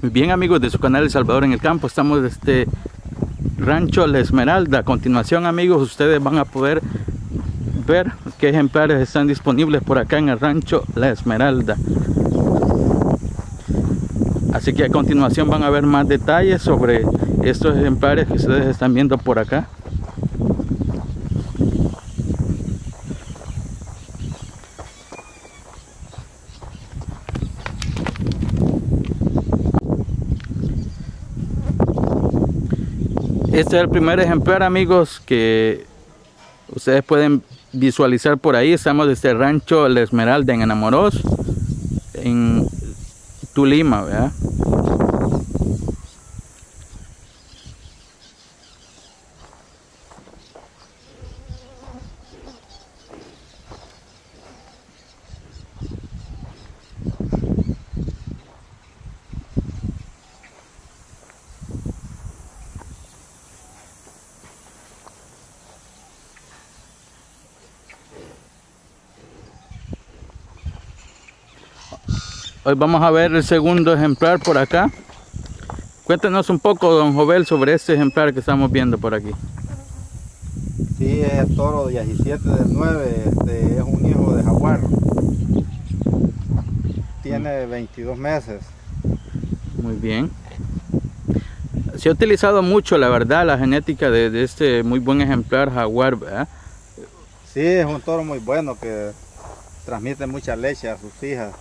Muy bien, amigos de su canal El Salvador en el Campo, estamos desde Rancho La Esmeralda. A continuación, amigos, ustedes van a poder ver qué ejemplares están disponibles por acá en el Rancho La Esmeralda. Así que a continuación van a ver más detalles sobre estos ejemplares que ustedes están viendo por acá. Este es el primer ejemplar, amigos, que ustedes pueden visualizar por ahí. Estamos desde el Rancho La Esmeralda en Anamorós, en Tulima, ¿verdad? Hoy vamos a ver el segundo ejemplar por acá. Cuéntenos un poco, don Jovel, sobre este ejemplar que estamos viendo por aquí. Sí, es el toro 17 del 9, es un hijo de jaguar. Tiene 22 meses. Muy bien. Se ha utilizado mucho, la verdad, la genética de este muy buen ejemplar jaguar, ¿verdad? Sí, es un toro muy bueno que transmite mucha leche a sus hijas.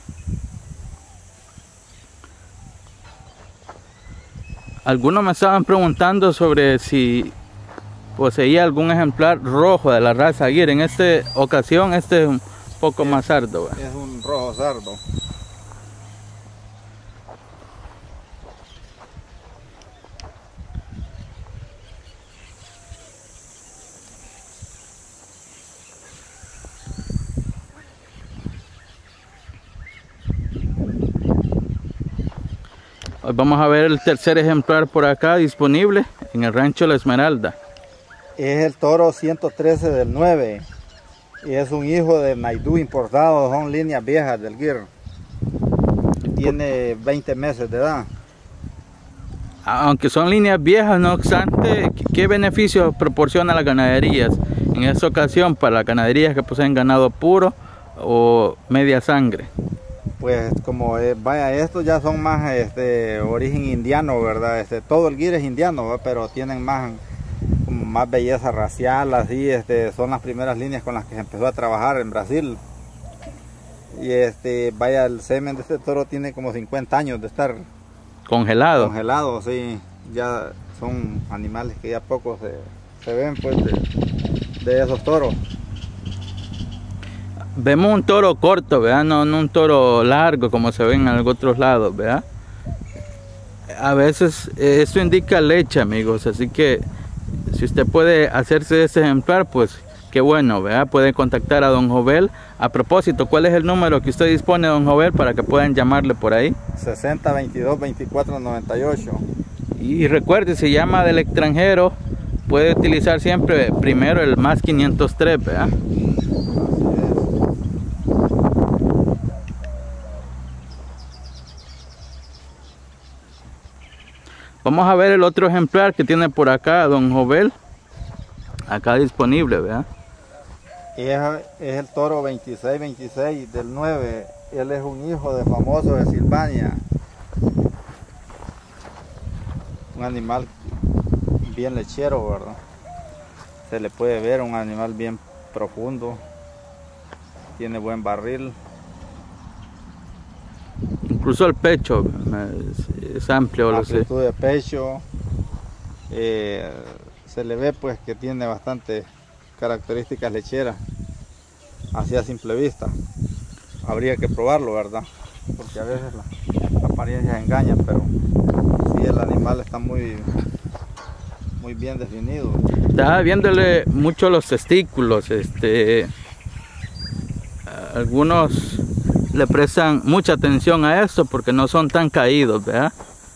Algunos me estaban preguntando sobre si poseía algún ejemplar rojo de la raza Aguirre. En esta ocasión este es un poco más sardo, ¿verdad? Es un rojo sardo. Hoy vamos a ver el tercer ejemplar por acá disponible en el Rancho La Esmeralda. Es el toro 113 del 9 y es un hijo de Naidú importado, son líneas viejas del Guir. Tiene 20 meses de edad. Aunque son líneas viejas, no obstante, ¿qué beneficios proporciona a las ganaderías? En esta ocasión, para las ganaderías que poseen ganado puro o media sangre. Pues como vaya, estos ya son más origen indiano, ¿verdad? Todo el Guir es indiano, ¿verdad? Pero tienen más belleza racial, así, son las primeras líneas con las que se empezó a trabajar en Brasil. Y vaya, el semen de este toro tiene como 50 años de estar congelado. Congelado, sí. Ya son animales que ya poco se ven, pues, de esos toros. Vemos un toro corto, ¿verdad? No un toro largo como se ven en otros lados, ¿verdad? A veces esto indica leche, amigos, así que si usted puede hacerse de ese ejemplar, pues qué bueno, ¿verdad? Puede contactar a don Jovel. A propósito, ¿cuál es el número que usted dispone, don Jovel, para que puedan llamarle por ahí? 60 22 24 98. Y recuerde, si llama del extranjero, puede utilizar siempre primero el más 503, ¿verdad? Vamos a ver el otro ejemplar que tiene por acá don Jovel, acá disponible, ¿verdad? Es el toro 26 del 9, él es un hijo de famoso de Silvania. Un animal bien lechero, ¿verdad? Se le puede ver un animal bien profundo, tiene buen barril. Incluso el pecho es amplio, lo sé. Amplitud de pecho, se le ve pues que tiene bastante características lecheras, así a simple vista. Habría que probarlo, ¿verdad? Porque a veces la apariencia engaña, pero sí, el animal está muy bien definido. Estaba viéndole mucho los testículos, algunos le prestan mucha atención a esto porque no son tan caídos, ¿verdad?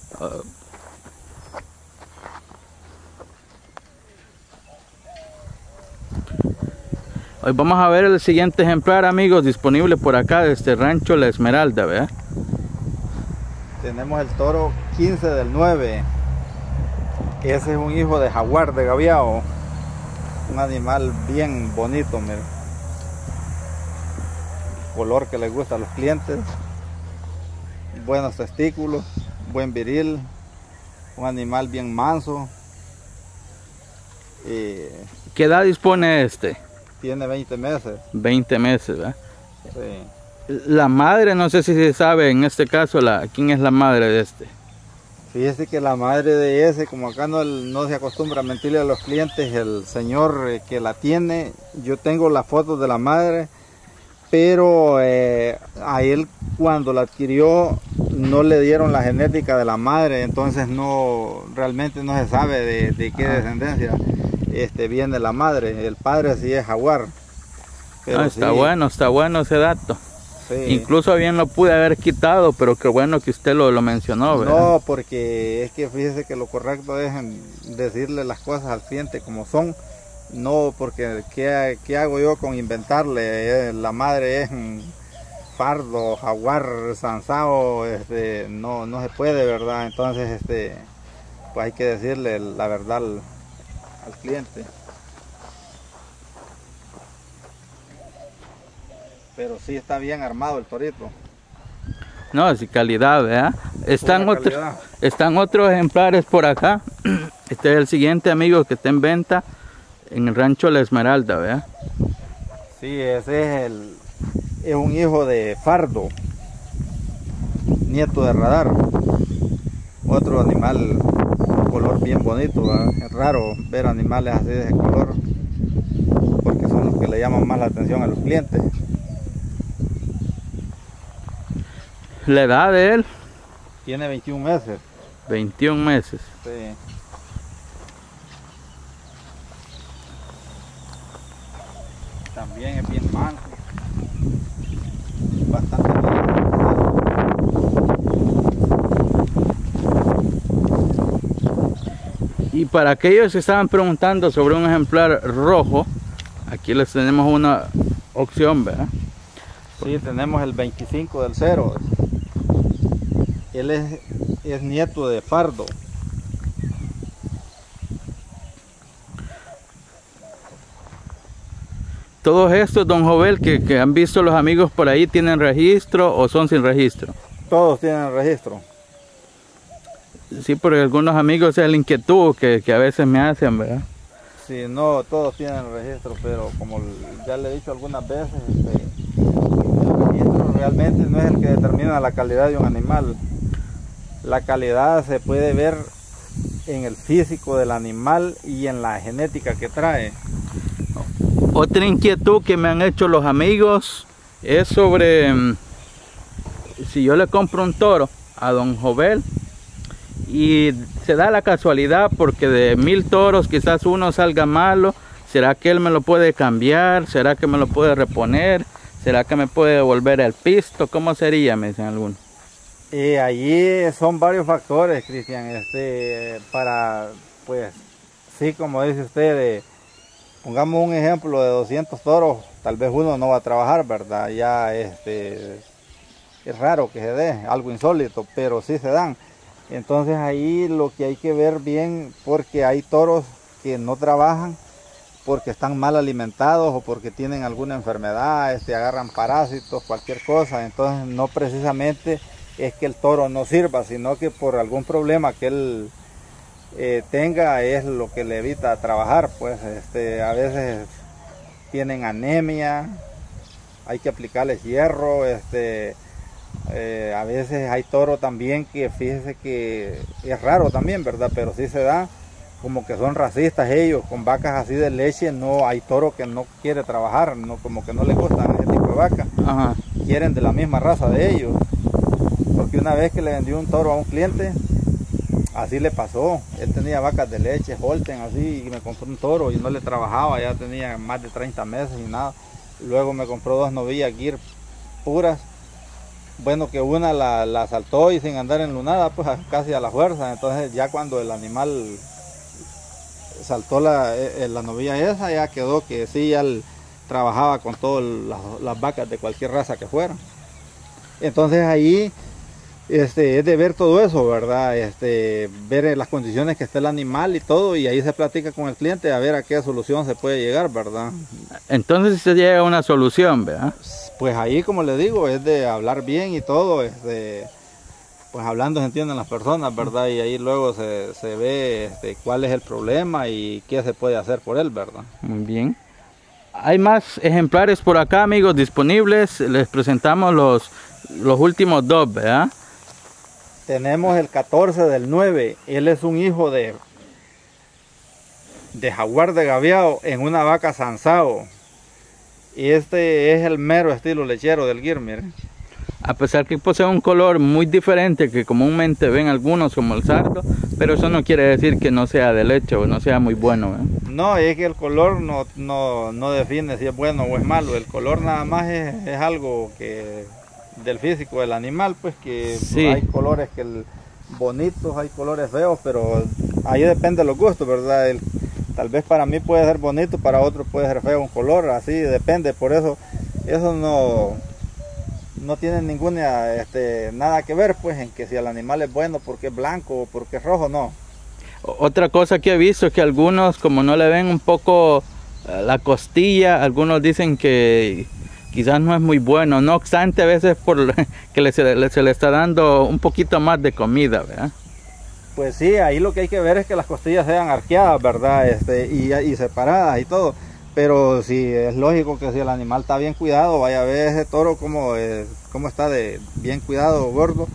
Hoy vamos a ver el siguiente ejemplar, amigos, disponible por acá desde Rancho La Esmeralda, ¿verdad? Tenemos el toro 15 del 9. Ese es un hijo de jaguar de Gaviao. Un animal bien bonito, mira. Color que les gusta a los clientes. Buenos testículos, buen viril. Un animal bien manso. ¿Qué edad dispone este? Tiene 20 meses. 20 meses, ¿verdad? Sí. La madre, no sé si se sabe en este caso quién es la madre de este. Fíjese que la madre de ese, como acá no se acostumbra a mentirle a los clientes, el señor que la tiene, yo tengo la foto de la madre, pero a él cuando la adquirió no le dieron la genética de la madre, entonces realmente no se sabe de qué descendencia viene la madre. El padre sí es jaguar. Pero está sí, bueno ese dato. sí. Incluso bien lo pude haber quitado, pero qué bueno que usted lo mencionó, ¿verdad? No, porque es que fíjese que lo correcto es decirle las cosas al cliente como son. No, porque ¿qué hago yo con inventarle? La madre es pardo, jaguar, zanzao, no se puede, ¿verdad? Entonces, pues hay que decirle la verdad al cliente. Pero sí está bien armado el torito. No, es calidad, ¿verdad? Están otros ejemplares por acá. Este es el siguiente, amigo, que está en venta en el rancho La Esmeralda, ¿verdad? Sí, ese es un hijo de Fardo, nieto de Radar. Otro animal, color bien bonito, ¿verdad? Es raro ver animales así de ese color, porque son los que le llaman más la atención a los clientes. La edad de él, Tiene 21 meses. 21 meses. Sí. También es bien manso. Bastante bien. Y para aquellos que estaban preguntando sobre un ejemplar rojo, aquí les tenemos una opción, ¿verdad? Sí, tenemos el 25 del 0. Él es nieto de Fardo. Todos estos, don Jovel, que han visto los amigos por ahí, ¿tienen registro o son sin registro? Todos tienen registro. Sí, porque algunos amigos es la inquietud que a veces me hacen, ¿verdad? Sí, no, todos tienen registro, pero como ya le he dicho algunas veces, el registro realmente no es el que determina la calidad de un animal. La calidad se puede ver en el físico del animal y en la genética que trae. Otra inquietud que me han hecho los amigos es sobre si yo le compro un toro a don Jovel y se da la casualidad porque de 1000 toros quizás uno salga malo, ¿será que él me lo puede cambiar? ¿Será que me lo puede reponer? ¿Será que me puede devolver el pisto? ¿Cómo sería? Me dicen algunos. Allí son varios factores, Cristian, para, pues, sí, como dice usted, pongamos un ejemplo de 200 toros, tal vez uno no va a trabajar, ¿verdad? Ya es raro que se dé, algo insólito, pero sí se dan. Entonces ahí lo que hay que ver bien, porque hay toros que no trabajan porque están mal alimentados o porque tienen alguna enfermedad, agarran parásitos, cualquier cosa. Entonces no precisamente es que el toro no sirva, sino que por algún problema que él tenga es lo que le evita trabajar. Pues a veces tienen anemia, hay que aplicarles hierro, a veces hay toro también que fíjese que es raro también, ¿verdad? Pero sí se da, como que son racistas ellos, con vacas así de leche. No hay toro que no quiere trabajar, no, como que no les gustan ese tipo de vacas. Ajá. Quieren de la misma raza de ellos. Porque una vez que le vendió un toro a un cliente, así le pasó. Él tenía vacas de leche, Holten, así, y me compró un toro y no le trabajaba, ya tenía más de 30 meses y nada. Luego me compró 2 novillas Gir puras. Bueno, que una la saltó y sin andar enlunada, pues casi a la fuerza. Entonces ya cuando el animal saltó la novilla esa, ya quedó que sí, ya trabajaba con todas las vacas de cualquier raza que fuera. Entonces ahí es de ver todo eso, ¿verdad? Ver las condiciones que está el animal y todo, y ahí se platica con el cliente a ver a qué solución se puede llegar, ¿verdad? Entonces se llega a una solución, ¿verdad? Pues ahí, como le digo, es de hablar bien y todo, pues hablando se entienden las personas, ¿verdad? Y ahí luego se ve cuál es el problema y qué se puede hacer por él, ¿verdad? Muy bien. Hay más ejemplares por acá, amigos, disponibles. Les presentamos los últimos dos, ¿verdad? Tenemos el 14 del 9. Él es un hijo de jaguar de gaviao en una vaca Sansao. Y este es el mero estilo lechero del Girmir. A pesar que posee un color muy diferente que comúnmente ven algunos como el sardo, pero eso no quiere decir que no sea de leche o no sea muy bueno, ¿eh? No, es que el color no define si es bueno o es malo. El color nada más es algo que del físico del animal, pues que sí. Hay colores bonitos, hay colores feos, pero ahí depende de los gustos, ¿verdad? Tal vez para mí puede ser bonito, para otro puede ser feo un color, así depende. Por eso no tiene ninguna nada que ver, pues, en que si el animal es bueno porque es blanco o porque es rojo, no. Otra cosa que he visto es que algunos, como no le ven un poco la costilla, algunos dicen que quizás no es muy bueno. No obstante, a veces por que se le está dando un poquito más de comida, ¿verdad? Pues sí, ahí lo que hay que ver es que las costillas sean arqueadas, ¿verdad? Y separadas y todo. Pero sí, es lógico que si el animal está bien cuidado, vaya a ver ese toro como está de bien cuidado, gordo.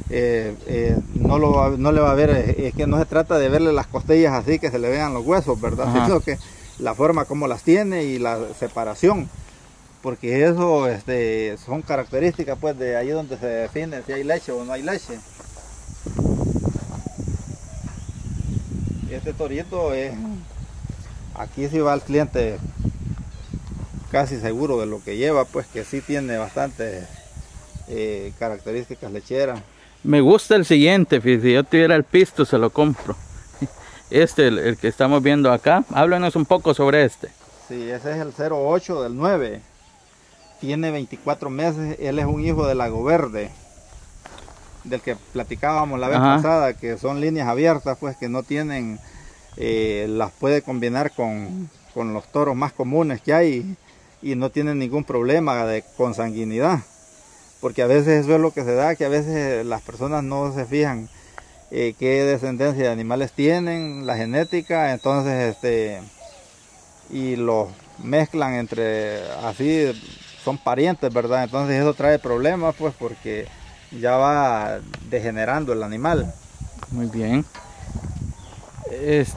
No le va a ver, es que no se trata de verle las costillas así que se le vean los huesos, ¿verdad? Sino que la forma como las tiene y la separación. Porque eso son características, pues, de ahí donde se define si hay leche o no hay leche. Este torito aquí sí va el cliente casi seguro de lo que lleva, pues que sí tiene bastantes características lecheras. Me gusta el siguiente, si yo tuviera el pisto se lo compro. El que estamos viendo acá, háblanos un poco sobre este. Sí, ese es el 08 del 9. Tiene 24 meses, él es un hijo del Lago Verde, del que platicábamos la vez pasada, que son líneas abiertas, pues que no tienen, las puede combinar con los toros más comunes que hay y no tienen ningún problema de consanguinidad, porque a veces eso es lo que se da, que a veces las personas no se fijan qué descendencia de animales tienen, la genética, entonces y los mezclan entre así, son parientes, ¿verdad? Entonces eso trae problemas, pues, porque ya va degenerando el animal. Muy bien. Es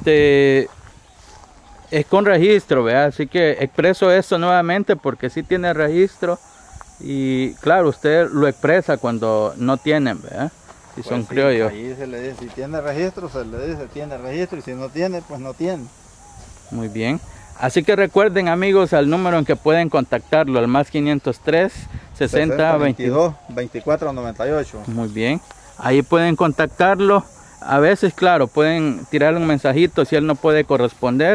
con registro, ¿verdad? Así que expreso esto nuevamente porque sí tiene registro y claro, usted lo expresa cuando no tienen, ¿verdad? Si pues son criollos. Ahí se le dice, si tiene registro, se le dice tiene registro, y si no tiene, pues no tiene. Muy bien. Así que recuerden, amigos, al número en que pueden contactarlo, al más 503 60 22 24 98. Muy bien. Ahí pueden contactarlo. A veces, claro, pueden tirarle un mensajito si él no puede corresponder.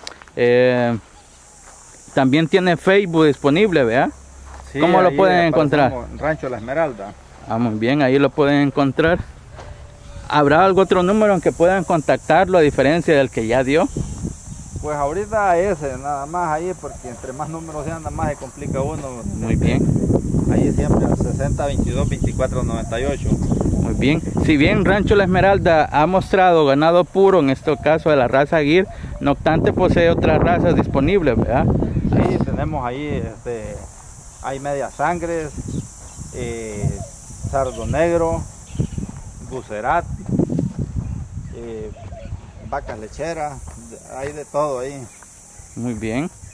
También tiene Facebook disponible, ¿verdad? Sí, ¿cómo lo pueden encontrar? Rancho La Esmeralda. Muy bien, ahí lo pueden encontrar. ¿Habrá algún otro número en que puedan contactarlo a diferencia del que ya dio? Pues ahorita ese, nada más ahí, porque entre más números sean, nada más se complica uno. Muy bien. Ahí siempre al 60 22 24 98. Muy bien. Si bien Rancho La Esmeralda ha mostrado ganado puro, en este caso de la raza Gir, no obstante posee otras razas disponibles, ¿verdad? Sí, tenemos ahí, hay medias sangres, sardo negro, bucerat, vacas lecheras, hay de todo ahí. Muy bien.